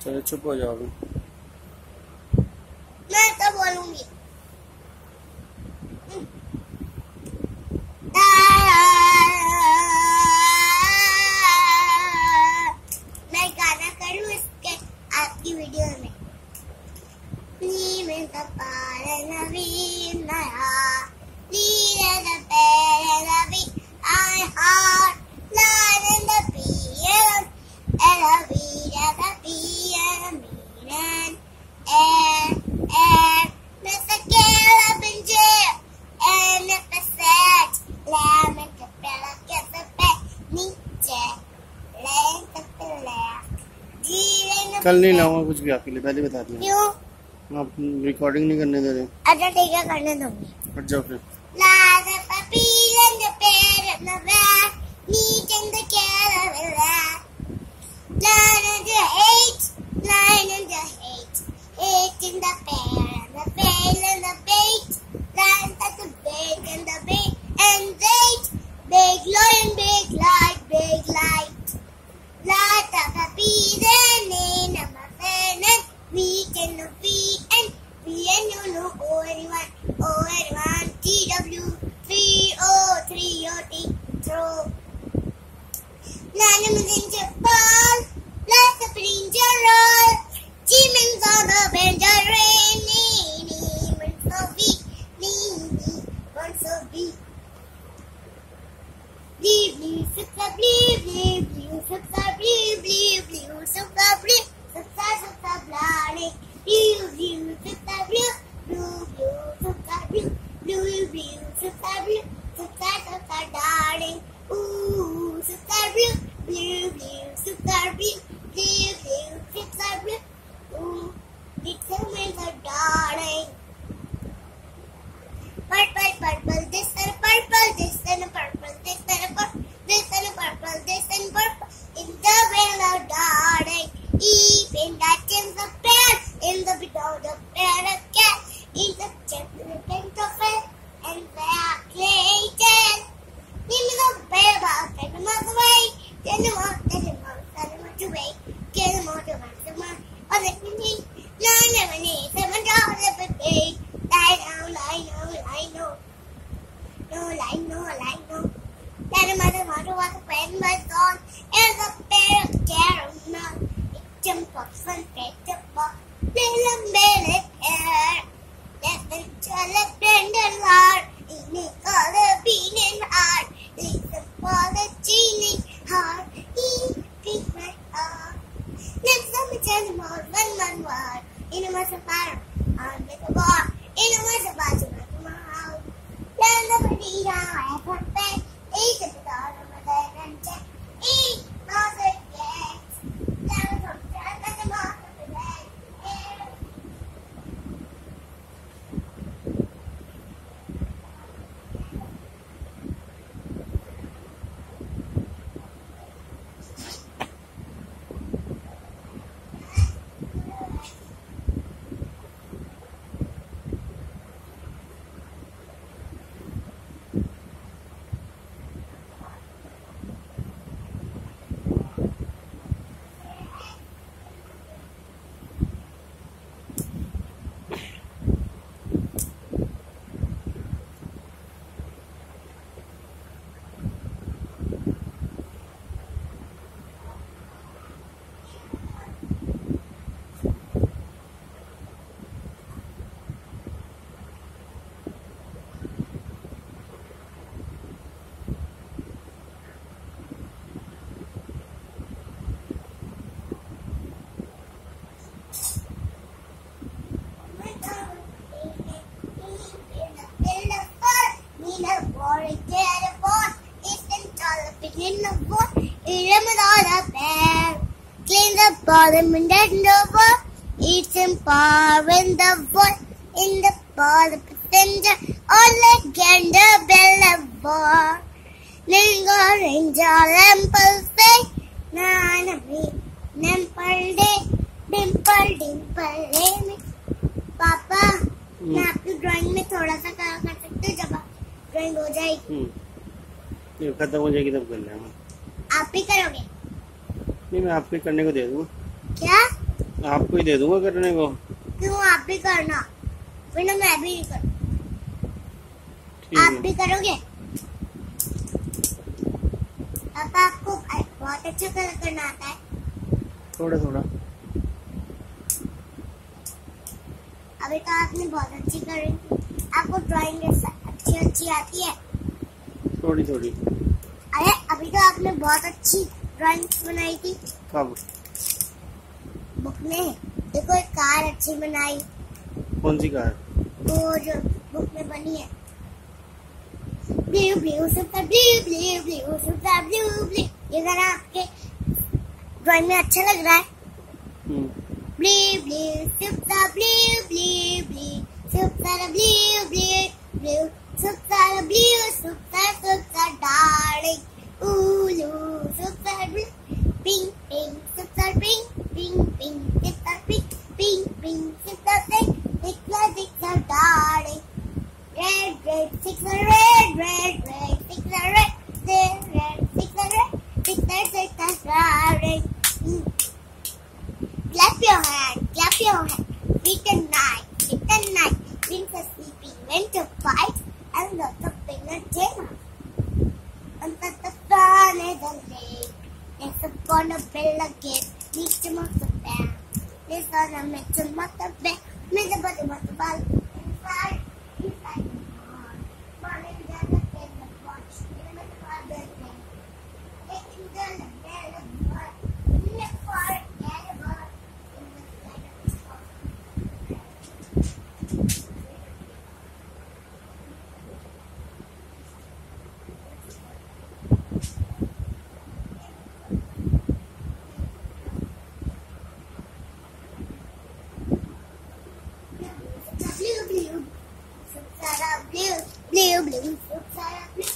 चलो चुप हो जाओ। मैं तो बोलूंगी। मैं गाना करूँ इसके आपकी वीडियो में। कल नहीं लाऊंगा कुछ भी आपके लिए, पहले बता दिया। क्यों? आप रिकॉर्डिंग नहीं करने दे रहे। अच्छा ठीक है, करने दूंगी। हट जाओ फिर। Purple, this and purple, this and purple, this and purple, this and purple, this and purple. In the willow darling, even that in the pear, in the below the pear cat, in the gently pink of it, and they are created. Give me the bear about, take them all away, get them all, take them all, send them all away, get them all to one, them all, or let me need, none never need, $7 every day. Lie down, lie down, lie down. No, lie, no, lie, no. Then a mother was a pen was on, and the pair of caramel. It jumped up and picked up a little minute hair. Let the child bend and heart, in the color bean and heart. Listen for the genie heart, he picked my heart. Next time we tell him all one word, in a mass of fire, on with a bar. In a was about to make my house. Then the pretty I put back. Eat the daughter of the and check. Eat not the cakes. Then from Jack and the mouth of the bag. Bottom in the door, eats and power in the void, in the ball of passenger, all again the bell of war. Lingo ranger, lample say, Nana me, Nemple day, dimple, dimple, पापा मैं आपकी drawing में थोड़ा सा कर सकते हो, जब ड्राइंग हो जाएगी खत्म हो जाएगी तब कर लेंगे। आप ही करोगे? नहीं, मैं आपके करने को दे दूँगा। क्या? आपको ही दे दूंगा करने को। क्यों, आप भी करना, वरना मैं भी नहीं करूँ। आप भी करोगे? पापा आपको बहुत अच्छा कलर करना आता है? थोड़ा थोड़ा। अभी तो आपने बहुत अच्छी करी। आपको ड्राइंग अच्छी आती है? थोड़ी थोड़ी। अरे अभी तो आपने बहुत अच्छी ड्राइंग बनाई थी। कब? बुक में देखो, एक कार अच्छी बनाई। कौन सी कार? वो जो बुक में बनी है, blue blue super blue blue blue super blue blue. ये गाना आपके ड्राइंग में अच्छा लग रहा है। Blue blue super blue blue blue super blue blue blue super blue super super darling blue super blue pink pink super pink pink pink super pink pink pink super pink दिखला दिखला darling red red six red red red six red red six red red. Clap your hand, feet and night, wings are sleeping, went to fight, and lots of entertainment. And that the sun is a lake, next upon a bill again, needs to must have been. This on a mix of must have been, miss the body must have been, inside. Blue, blue, blue.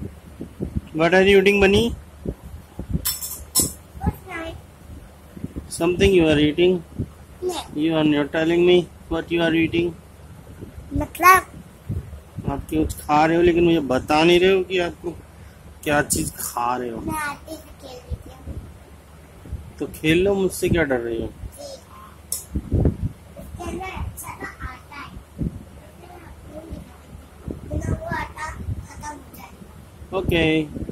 What are you eating, Bunny? Something you are eating? नहीं, You're telling me what you are eating? मतलब आप कुछ खा रहे हो लेकिन मुझे बता नहीं रहे हो कि आपको क्या चीज खा रहे हो। मैं आटे से खेल रही थी। तो खेल लो, मुझसे क्या डर रही हो। इसके अंदर अच्छा सा आटा है, बिना वो आटा खत्म हो जाए। ओके।